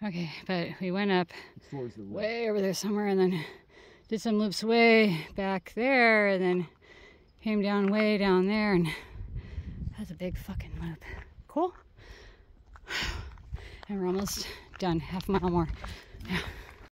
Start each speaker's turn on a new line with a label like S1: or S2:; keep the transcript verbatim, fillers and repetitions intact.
S1: Okay, but we went up way over there somewhere and then did some loops way back there and then came down way down there, and that's a big fucking loop. Cool. And we're almost done. Half a mile more. Yeah.